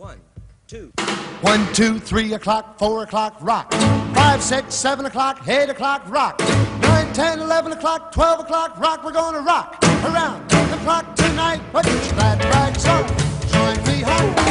1, 2. 1, 2, 3 o'clock, 4 o'clock, rock. 5, 6, 7 o'clock, 8 o'clock, rock. 9, 10, 11 o'clock, 12 o'clock, rock. We're gonna rock around the clock tonight. But you're glad to ride, so join me home.